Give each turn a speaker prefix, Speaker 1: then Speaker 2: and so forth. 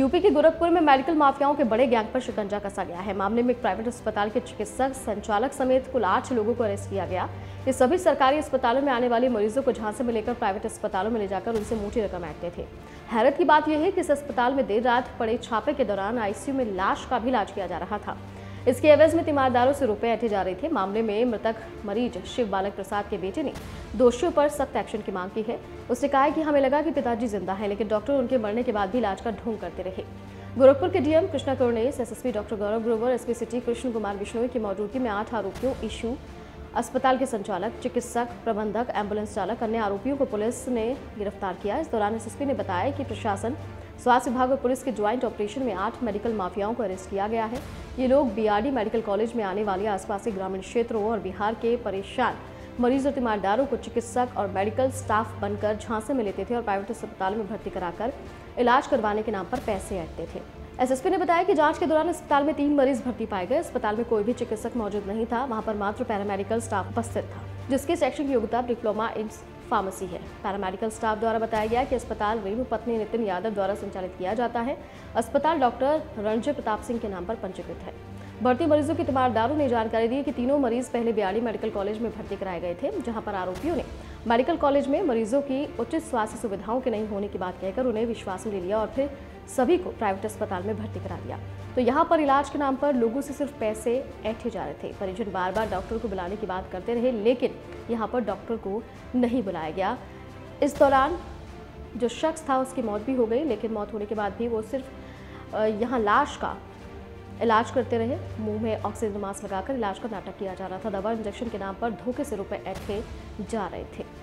Speaker 1: UP के गोरखपुर में medical माफियाओं के बड़े गैंग पर शिकंजा कसा गया है। मामले में एक प्राइवेट अस्पताल के चिकित्सक संचालक समेत कुल 8 लोगों को अरेस्ट किया गया। ये सभी सरकारी अस्पतालों में आने वाले मरीजों को झांसे में लेकर प्राइवेट अस्पतालों में ले जाकर उनसे मोटी रकम ऐंठते थे। हैरत की बात यह है कि इस अस्पताल में देर रात पड़े छापे के दौरान आईसीयू में लाश का भी इलाज किया जा रहा था। इसके एवज में तीमारदारों से रुपए ऐंठे जा रहे थे। मामले में मृतक मरीज शिव बालक प्रसाद के बेटे ने दोषियों पर सख्त एक्शन की मांग की है। उसने कहा है कि हमें लगा कि पिताजी जिंदा है, लेकिन डॉक्टर उनके मरने के बाद भी इलाज का ढोंग करते रहे। गोरखपुर के DM Krishna Karunesh, SSP doctor Gaurav Grover, SP city Krishna Kumar Bishnoi की मौजूदगी में 8 आरोपियों इशू, अस्पताल के संचालक, चिकित्सक, प्रबंधक, एम्बुलेंस चालक, अन्य आरोपियों को पुलिस ने गिरफ्तार किया। इस दौरान एसएसपी ने बताया कि प्रशासन, स्वास्थ्य विभाग और पुलिस के ज्वाइंट ऑपरेशन में 8 मेडिकल माफियाओं को अरेस्ट किया गया है। ये लोग बीआरडी मेडिकल कॉलेज में आने वाले आसपास के ग्रामीण क्षेत्रों और बिहार के परेशान मरीज और तीमारदारों को चिकित्सक और मेडिकल स्टाफ बनकर झांसे में लेते थे और प्राइवेट अस्पताल में भर्ती कराकर इलाज करवाने के नाम पर पैसे ऐंठते थे। एसएसपी ने बताया कि जांच के दौरान अस्पताल में 3 मरीज भर्ती पाए गए। अस्पताल में कोई भी चिकित्सक मौजूद नहीं था, वहां पर मात्र पैरामेडिकल स्टाफ उपस्थित था, जिसकी शैक्षणिक योग्यता डिप्लोमा इन फार्मेसी है। पैरामेडिकल स्टाफ द्वारा बताया गया कि अस्पताल रेणु पत्नी नितिन यादव द्वारा संचालित किया जाता है। अस्पताल डॉक्टर रणजय प्रताप सिंह के नाम पर पंजीकृत है। भर्ती मरीजों के तीमारदारों ने जानकारी दी कि तीनों मरीज पहले बीआरडी मेडिकल कॉलेज में भर्ती कराए गए थे, जहां पर आरोपियों ने मेडिकल कॉलेज में मरीजों की उचित स्वास्थ्य सुविधाओं के नहीं होने की बात कहकर उन्हें विश्वास में ले लिया और फिर सभी को प्राइवेट अस्पताल में भर्ती करा दिया। तो यहाँ पर इलाज के नाम पर लोगों से सिर्फ पैसे ऐंठे जा रहे थे। परिजन बार बार डॉक्टर को बुलाने की बात करते रहे, लेकिन यहाँ पर डॉक्टर को नहीं बुलाया गया। इस दौरान जो शख्स था उसकी मौत भी हो गई, लेकिन मौत होने के बाद भी वो सिर्फ यहाँ लाश का इलाज करते रहे। मुंह में ऑक्सीजन मास्क लगाकर इलाज का नाटक किया जा रहा था। दवा इंजेक्शन के नाम पर धोखे से रुपए ऐंठे जा रहे थे।